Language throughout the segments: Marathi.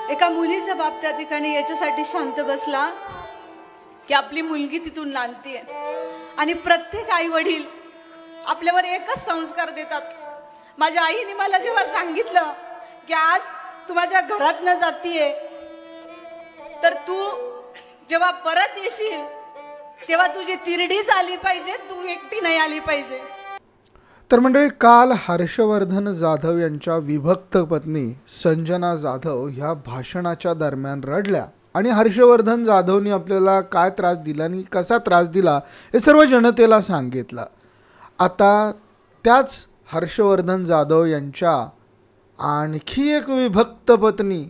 एका मुलीचा बाप त्या ठिकाणी याच्यासाठी शांत बसला की आपली मुलगी तिथून नांदतीये आणि प्रत्येक आई वडील आपल्यावर एकच संस्कार देतात. माझ्या आईने मला जेव्हा सांगितलं की आज तू माझ्या घरात न जातीये, तर तू जेव्हा परत येशील तेव्हा तुझी तिरडीच आली पाहिजे, तू एकटी नाही आली पाहिजे. तर मंडळी, काल हर्षवर्धन जाधव यांच्या विभक्त पत्नी संजना जाधव ह्या भाषणाच्या दरम्यान रडल्या आणि हर्षवर्धन जाधवनी आपल्याला काय त्रास दिला आणि कसा त्रास दिला हे सर्व जनतेला सांगितलं. आता त्याच हर्षवर्धन जाधव यांच्या आणखी एक विभक्त पत्नी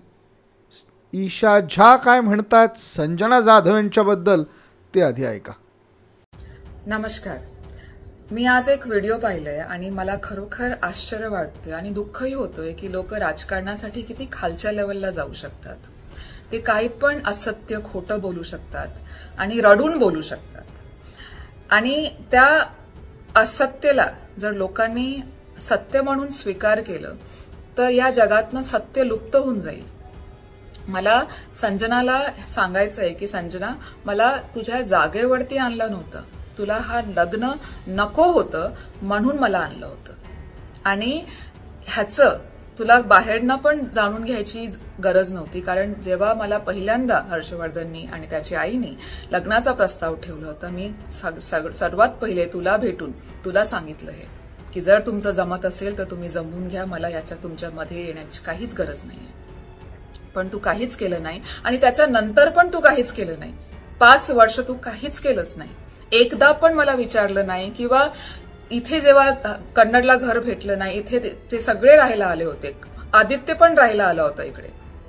ईशा झा काय म्हणतात संजना जाधव यांच्याबद्दल ते आधी ऐका. नमस्कार. मी आज एक व्हिडिओ पाहिलाय आणि मला खरोखर आश्चर्य वाटतंय आणि दुःखही होतोय की लोक राजकारणासाठी किती खालच्या लेवलला जाऊ शकतात. ते काही पण असत्य खोटं बोलू शकतात आणि रडून बोलू शकतात. आणि त्या असत्यला जर लोकांनी सत्य म्हणून स्वीकार केलं तर या जगातनं सत्य लुप्त होऊन जाईल. मला संजनाला सांगायचंय की संजना, मला तुझ्या जागेवरती आणलं नव्हतं. तुला हा लग्न नको होतं म्हणून मला आणलं होतं आणि ह्याचं तुला बाहेरनं पण जाणून घ्यायची गरज नव्हती. कारण जेव्हा मला पहिल्यांदा हर्षवर्धननी आणि त्याची आईनी लग्नाचा प्रस्ताव ठेवला होता, मी सर्वात पहिले तुला भेटून तुला सांगितलं हे की जर तुमचं जमत असेल तर तुम्ही जमवून घ्या, मला याच्या तुमच्यामध्ये येण्याची काहीच गरज नाहीये. पण तू काहीच केलं नाही आणि त्याच्यानंतर पण तू काहीच केलं नाही. 5 वर्ष तू काहीच केलंच नाही. एकदा पण मला विचारलं नाही किंवा इथे जेव्हा कन्नडला घर भेटलं नाही, इथे ते सगळे राहायला आले होते, आदित्य पण राहायला आला होता इकडे,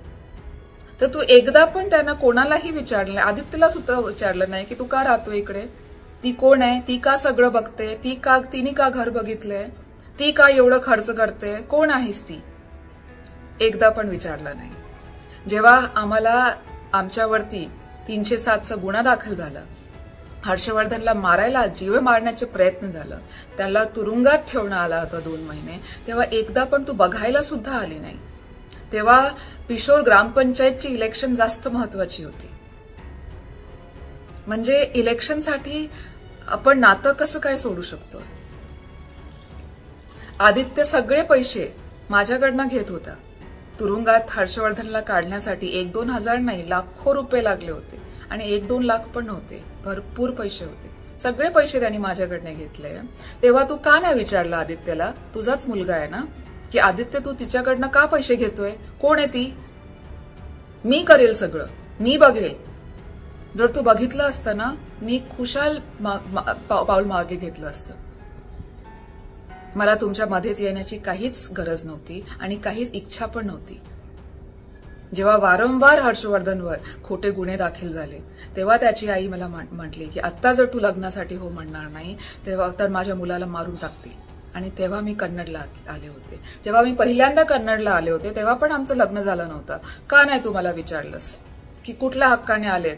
तर तू एकदा पण त्यांना कोणालाही विचारलं नाही. आदित्यला सुद्धा विचारलं नाही की तू का राहतो इकडे, ती कोण आहे, ती का सगळं बघते, तिने का घर बघितलंय, ती का एवढं खर्च करते, कोण आहेस ती, एकदा पण विचारलं नाही. जेव्हा आम्हाला आमच्यावरती 307चा गुन्हा दाखल झाला, हर्षवर्धनला मारायला, जीवे मारण्याचे प्रयत्न झालं, त्याला तुरुंगात ठेवण्यात आला होता 2 महिने, तेव्हा एकदा पण तू बघायला सुद्धा आली नाही. तेव्हा पिशोर ग्रामपंचायतची इलेक्शन जास्त महत्वाची होती. म्हणजे इलेक्शनसाठी आपण नातं कसं काय सोडू शकतो. आदित्य सगळे पैसे माझ्याकडनं घेत होता. तुरुंगात हर्षवर्धनला काढण्यासाठी 1-2 हजार नाही, लाखो रुपये लागले होते आणि 1-2 लाख पण नव्हते, भरपूर पैसे होते. सगळे पैसे त्यांनी माझ्याकडनं घेतले. तेव्हा तू का नाही विचारलं आदित्यला, तुझाच मुलगा आहे ना, की आदित्य तू तिच्याकडनं का पैसे घेतोय, कोण आहे ती, मी करेल सगळं, मी बघेल. जर तू बघितलं असतं ना, मी खुशाल पाऊल मागे घेतलं असतं. मला तुमच्या मध्येच येण्याची काहीच गरज नव्हती आणि काहीच इच्छा पण नव्हती. जेव्हा वारंवार हर्षवर्धनवर खोटे गुन्हे दाखल झाले तेव्हा त्याची आई मला म्हटली की आता जर तू लग्नासाठी हो म्हणणार नाही तेव्हा तर माझ्या मुलाला मारून टाकतील. आणि तेव्हा मी कन्नडला आले होते. जेव्हा मी पहिल्यांदा कन्नडला आले होते तेव्हा पण आमचं लग्न झालं नव्हतं. का नाही तू मला विचारलंस की कुठल्या हक्काने आलेत,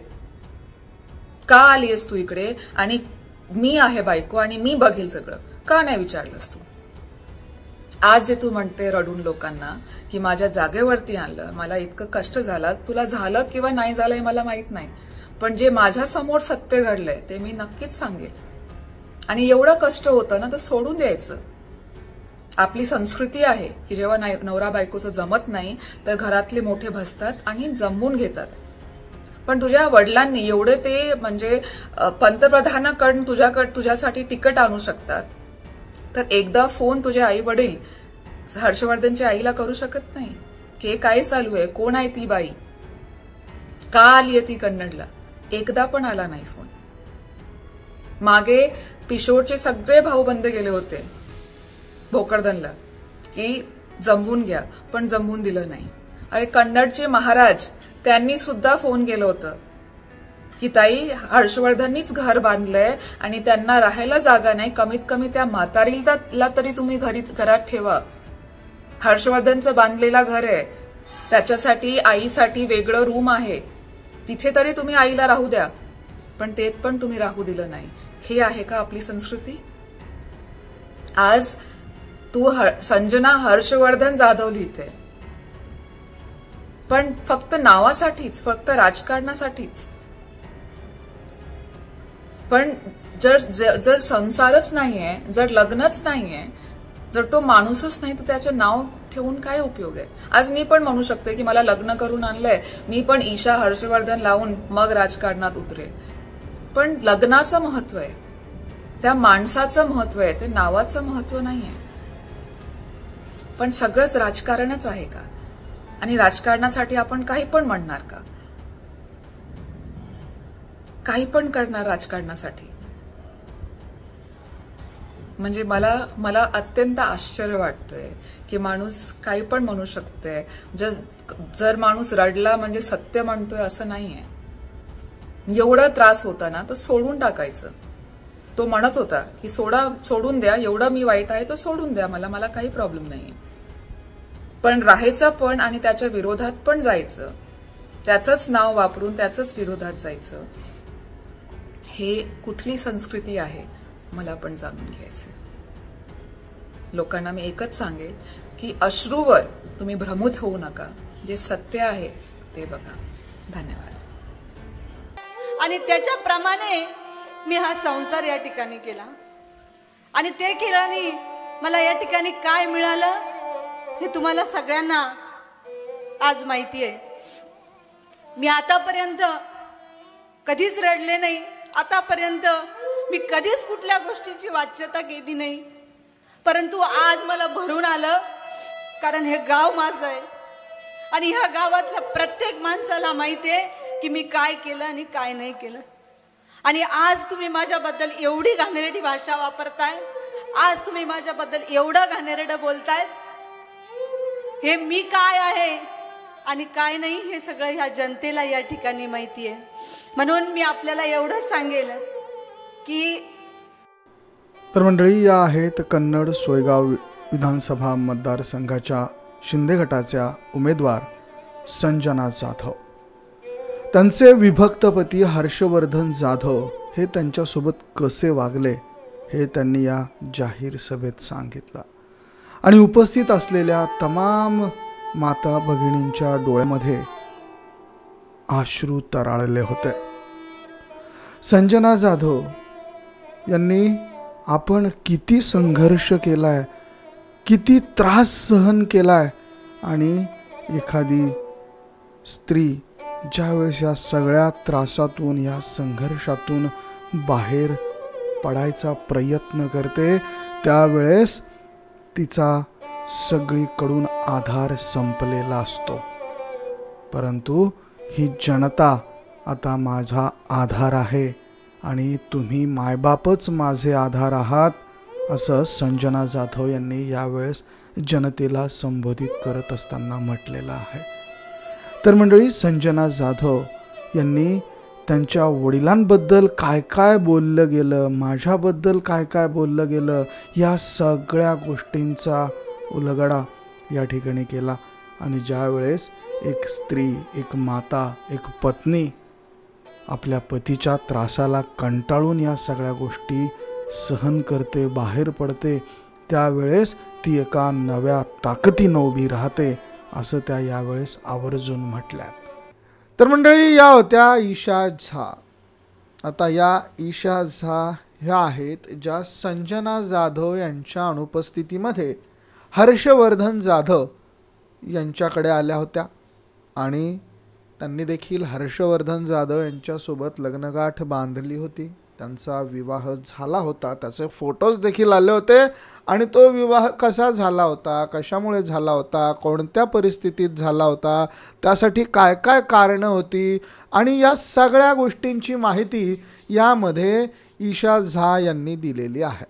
का आलीयस तू इकडे, आणि मी आहे बायको आणि मी बघेल सगळं, का नाही विचारलंस तू. आज जे तू म्हणते रडून लोकांना की माझ्या जागेवरती आणलं, मला इतकं कष्ट झालं, तुला झालं किंवा नाही झालं हे मला माहित नाही, पण जे माझ्या समोर सत्य घडलंय ते मी नक्कीच सांगेल. आणि एवढं कष्ट होतं ना तर सोडून द्यायचं. आपली संस्कृती आहे की जेव्हा नवरा बायकोचं जमत नाही तर घरातले मोठे बसतात आणि जमवून घेतात. पण तुझ्या वडिलांनी एवढे ते म्हणजे पंतप्रधानाकडून तुझ्यासाठी तिकीट आणू शकतात, तर एकदा फोन तुझे आई वडील हर्षवर्धनच्या आईला करू शकत नाही की काय चालू आहे, कोण आहे ती बाई, का आलीये ती कन्नडला. एकदा पण आला नाही फोन. मागे पिशोरचे सगळे भाऊ बंद गेले होते भोकरदनला की जमवून घ्या, पण जमवून दिलं नाही. अरे कन्नडचे महाराज त्यांनी सुद्धा फोन केलं होतं की ताई हर्षवर्धननीच घर बांधलंय आणि त्यांना राहायला जागा नाही, कमीत कमी त्या म्हातारीला तरी तुम्ही घरात ठेवा. हर्षवर्धनचं बांधलेला घर आहे, त्याच्यासाठी आईसाठी वेगळं रूम आहे, तिथे तरी तुम्ही आईला राहू द्या. पण ते पण तुम्ही राहू दिलं नाही. हे आहे का आपली संस्कृती. आज तू संजना हर्षवर्धन जाधव लिहिते, पण फक्त नावासाठीच, फक्त राजकारणासाठीच. पण जर संसारच नाहीये, जर लग्नच नाहीये, जर तो माणूसच नाही, तर त्याचं नाव ठेवून काय उपयोग आहे? आज मी पण म्हणू शकते की मला लग्न करून आणलंय, मी पण ईशा हर्षवर्धन लावून मग राजकारणात उतरेल. पण लग्नाचं महत्व आहे, त्या माणसाचं महत्व आहे, ते नावाचं महत्व नाहीये. पण सगळंच राजकारणच आहे का? आणि राजकारणासाठी आपण काही पण म्हणणार का? काही पण करणार राजकारणासाठी? म्हणजे मला अत्यंत आश्चर्य वाटतंय की माणूस काही पण म्हणू शकते. जर माणूस रडला म्हणजे सत्य म्हणतोय असं नाहीये. एवढा त्रास होता ना तर सोडून टाकायचं. तो म्हणत होता की सोडून द्या, एवढं मी वाईट आहे तर सोडून द्या, मला काही प्रॉब्लेम नाहीये. पण राहायचं पण आणि त्याच्या विरोधात पण जायचं, त्याचंच नाव वापरून त्याचंच विरोधात जायचं, हे कुठली संस्कृती आहे मला पण जाणून घ्यायचंय. लोकांना मी एकच सांगेल की अश्रूवर तुम्ही भ्रमित होऊ नका, जे सत्य आहे ते बघा. धन्यवाद. आणि त्याच्याप्रमाणे मी हा संसार या ठिकाणी केला आणि ते केल्याने मला या ठिकाणी काय मिळालं हे तुम्हाला सगळ्यांना आज माहिती आहे. मी आतापर्यंत कधीच रडले नाही, आतापर्यंत मी कधीच कुठल्या गोष्टीची वाच्यता केली नाही, परंतु आज मला भरून आलं, कारण हे गाव माझं आहे आणि ह्या गावातल्या प्रत्येक माणसाला माहिती आहे की मी काय केलं आणि काय नाही केलं. आणि आज तुम्ही माझ्याबद्दल एवढी घाणेरडी भाषा वापरताय, आज तुम्ही माझ्याबद्दल एवढं घाणेरडं बोलताय, हे मी काय आहे आणि काय नाही हे सगळं ह्या जनतेला या ठिकाणी माहिती आहे. म्हणून मी आपल्याला एवढंच सांगेल की तर मंडळी, या आहेत कन्नड सोयगाव विधानसभा मतदारसंघाच्या शिंदे गटाच्या उमेदवार संजना जाधव. त्यांचे विभक्त पती हर्षवर्धन जाधव हे त्यांच्यासोबत कसे वागले हे त्यांनी या जाहीर सभेत सांगितलं आणि उपस्थित असलेल्या तमाम माता भगिनींच्या डोळ्यामध्ये अश्रू तराळले होते. संजना जाधव यांनी आपण किती संघर्ष केलाय, किती त्रास सहन केलाय, आणि एखादी स्त्री ज्यावेळेस या सगळ्या त्रासातून, या संघर्षातून बाहेर पडायचा प्रयत्न करते त्यावेळेस तिचा सगळीकडून आधार संपलेला असतो. परंतु ही जनता आता माझा आधार आहे आणि तुम्ही मायबापच माझे आधार आहात, असं संजना जाधव यांनी यावेळेस जनतेला संबोधित करत असताना म्हटलेलं आहे. तर मंडळी, संजना जाधव यांनी त्यांच्या वडिलांबद्दल काय काय बोललं गेलं, माझ्याबद्दल काय काय बोललं गेलं, या सगळ्या गोष्टींचा उलगडा या ठिकाणी केला. आणि ज्यावेळेस एक स्त्री, एक माता, एक पत्नी आपल्या पतीच्या त्रासाला कंटाळून या सगळ्या गोष्टी सहन करते, बाहेर पडते, त्यावेळेस ती एका नव्या ताकदीनं उभी राहते, असं त्या यावेळेस आवर्जून म्हटल्या. तर मंडळी, या होत्या ईशा झा. आता या ईशा झा ह्या आहेत ज्या संजना जाधव यांच्या अनुपस्थितीमध्ये हर्षवर्धन जाधव यांच्याकडे आल्या होत्या आणि त्यांनी देखील हर्षवर्धन जाधव यांच्यासोबत लग्नगाठ बांधली होती. त्यांचा विवाह झाला होता, त्याचे फोटोज देखील आले होते. आणि तो विवाह कसा झाला होता, कशामुळे झाला होता, कोणत्या परिस्थितीत झाला होता, त्यासाठी काय काय कारणं होती, आणि या सगळ्या गोष्टींची माहिती यामध्ये ईशा झा यांनी दिलेली आहे.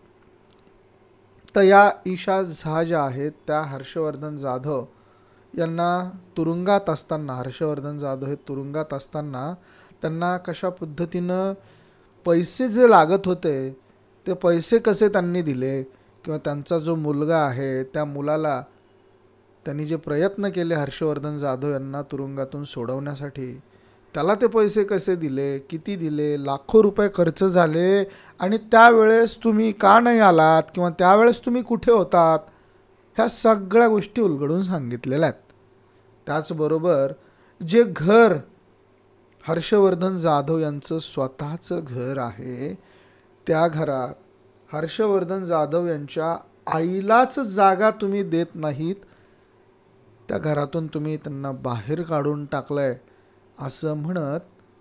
तर या ईशा झा ज्या आहेत त्या हर्षवर्धन जाधव यांना तुरुंगात असताना, हर्षवर्धन जाधव हे तुरुंगात असताना त्यांना कशा पद्धतीनं पैसे जे लागत होते ते पैसे कसे त्यांनी दिले, किंवा त्यांचा जो मुलगा आहे त्या मुलाला त्यांनी जे प्रयत्न केले हर्षवर्धन जाधव यांना तुरुंगातून सोडवण्यासाठी, त्याला ते पैसे कसे दिले, किती दिले, लाखो रुपये खर्च झाले, आणि त्यावेळेस तुम्ही का नाही आलात, किंवा त्यावेळेस तुम्ही कुठे होतात, ह्या सगळ्या गोष्टी उलगडून सांगितलेल्या आहेत. त्याचबरोबर जे घर हर्षवर्धन जाधव यांचं स्वतःचं घर आहे, त्या घरात हर्षवर्धन जाधव यांच्या आईलाच जागा तुम्ही देत नाहीत, त्या घरातून तुम्ही त्यांना बाहेर काढून टाकलंय असं म्हणत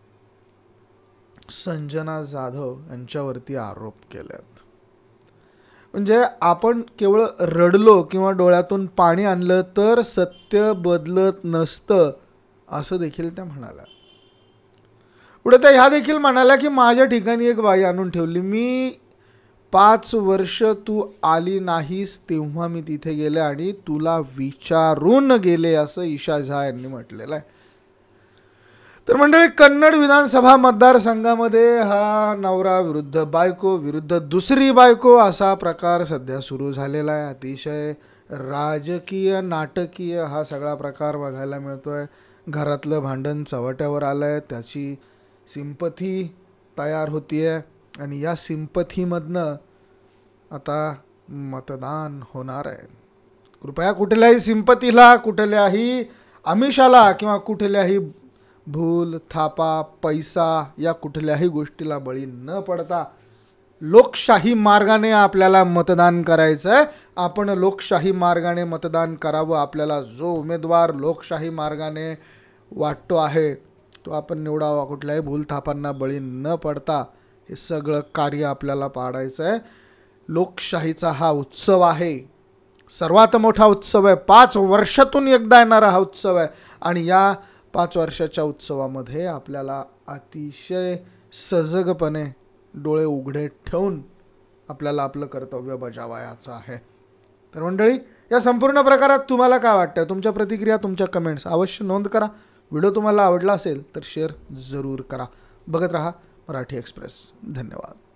संजना जाधव यांच्यावरती आरोप केलेत. म्हणजे आपण केवळ रडलो किंवा डोळ्यातून पाणी आणलं तर सत्य बदलत नसतं असं देखील त्या म्हणाल्या. पुढे त्या ह्या देखील म्हणाल्या की माझ्या ठिकाणी एक बाई आणून ठेवली, मी 5 वर्ष तू आली नाहीस तेव्हा मी तिथे गेले आणि तुला विचारून गेले असं ईशा झा यांनी म्हटलेलं आहे. तर मंडळी, कन्नड विधानसभा मतदारसंघामध्ये हा नवरा विरुद्ध बायको विरुद्ध दुसरी बायको असा प्रकार सध्या सुरू झालेला आहे. अतिशय राजकीय नाटकीय हा सगळा प्रकार बघायला मिळतोय. घरातलं भांडण चव्हाट्यावर आलं आहे, त्याची सिंपथी तयार होतीये आणि या सिंपथीमधनं आता मतदान होणार आहे. कृपया कुठल्याही सिंपथीला, कुठल्याही आमिषाला किंवा कुठल्याही भूल थापा पैसा या कुठल्याही गोष्टीला बळी न पडता लोकशाही मार्गाने आपल्याला मतदान करायचं आहे. आपण लोकशाही मार्गाने मतदान करावं. आपल्याला जो उमेदवार लोकशाही मार्गाने वाटतो आहे तो आपण निवडावा. कुठल्याही भूलथापांना बळी न पडता हे सगळं कार्य आपल्याला पाडायचं आहे. लोकशाहीचा हा उत्सव आहे, सर्वात मोठा उत्सव आहे. 5 वर्षातून एकदा येणारा हा उत्सव आहे आणि या 5 वर्षाच्या उत्सवामध्ये आपल्याला अतिशय सजगपणे डोळे उघडे ठेवून आपल्याला आपलं कर्तव्य बजावायचं आहे. तर मंडळी, या संपूर्ण प्रकारात तुम्हाला काय वाटतं? तुमच्या प्रतिक्रिया, तुमच्या कमेंट्स अवश्य नोंद करा. व्हिडिओ तुम्हाला आवडला असेल तर शेअर जरूर करा. बघत रहा मराठी एक्सप्रेस. धन्यवाद.